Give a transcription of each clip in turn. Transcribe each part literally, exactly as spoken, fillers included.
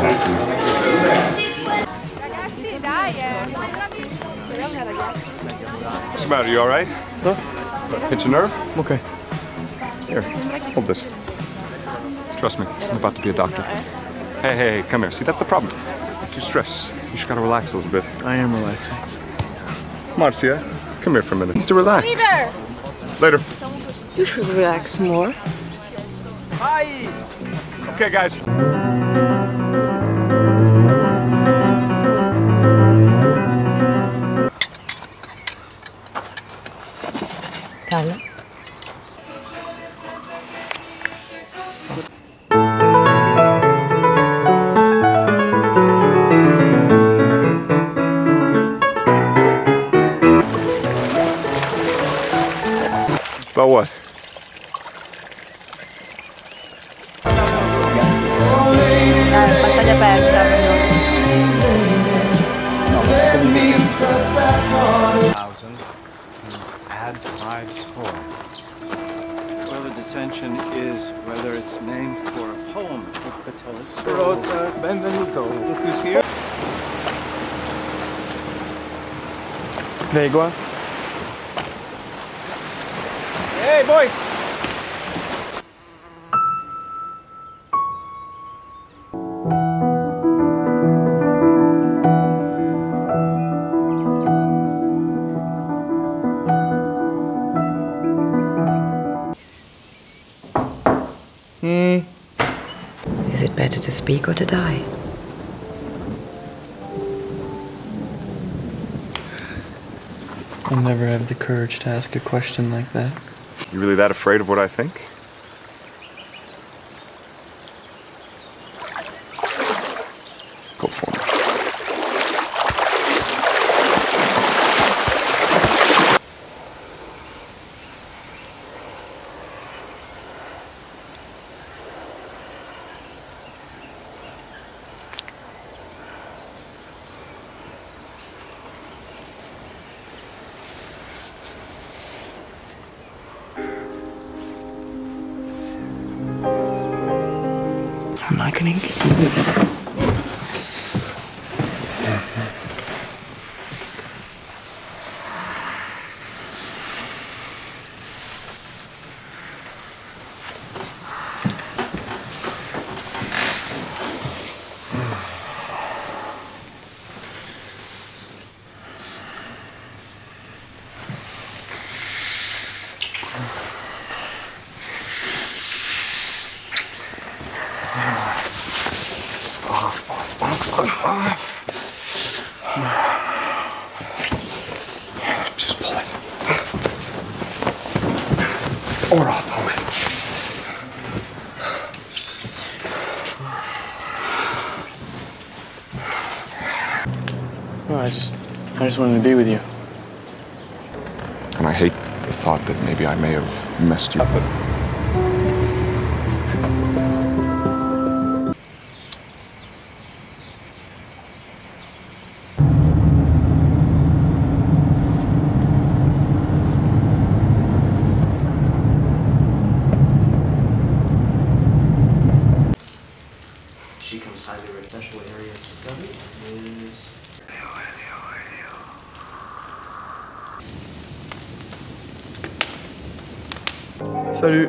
Ragazzi, dai, eh. What's the matter? You all right? No. Hit your nerve? I'm okay. Here, hold this. Trust me, I'm about to be a doctor. Hey, hey, hey, come here. See, that's the problem. Too stressed. You just gotta relax a little bit. I am relaxing. Marcia, come here for a minute. Just to relax. Peter! Later. You should relax more. Hi! Okay, guys. Carla? About what? Battaglia persa. Thousand to add lives for. Well, the dissension is whether it's named for a poem of Catullus. Rosa, benvenuto. Look who's here. Prego. Hey, boys! Hmm. Is it better to speak or to die? I'll never have the courage to ask a question like that. You really that afraid of what I think? Go for it. I'm not gonna get Just pull it. Or I'll pull it. No, I just, I just wanted to be with you. And I hate the thought that maybe I may have messed you up. But She comes highly recommended. Special area of study is. Salut.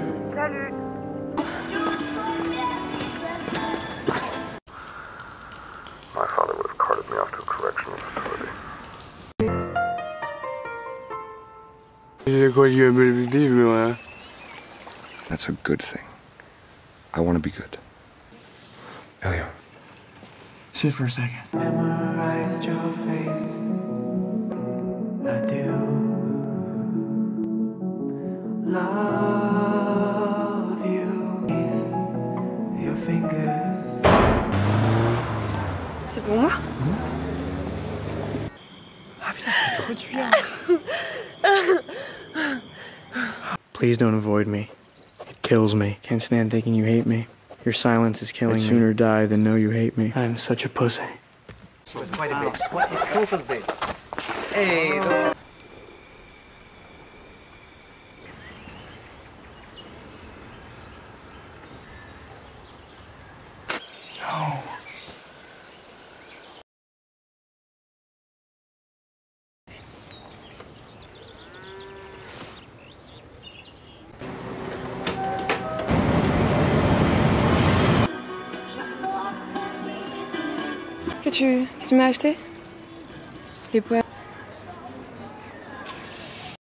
my father would have carted me off to a correctional facility. That's a good thing. I want to be good. Elio. Sit for a second. Memorized your face. I do love you. Your fingers. C'est pour moi? Ah putain, c'est trop dur. Please don't avoid me. It kills me. Can't stand thinking you hate me. Your silence is killing me. I'd sooner die than know you hate me. I'm such a pussy. It's quite a bit. It's total bit. Hey. No. Que tu, que tu m'as acheté? Les poèmes.